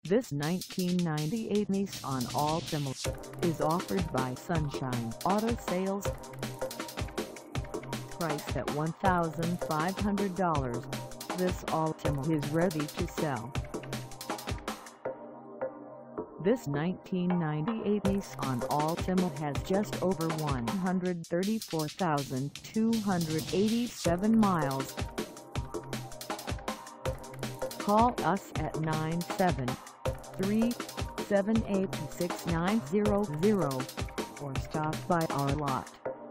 This 1998 Nissan Altima is offered by Sunshine Auto Sales. Priced at $1,500, this Altima is ready to sell. This 1998 Nissan Altima has just over 134,287 miles. Call us at 973-786-6900 or stop by our lot.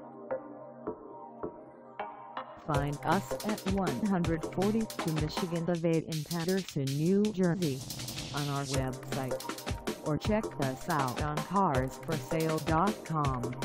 Find us at 142 Michigan Ave in Paterson, New Jersey, on our website, or check us out on carsforsale.com.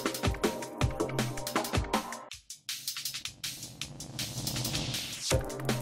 You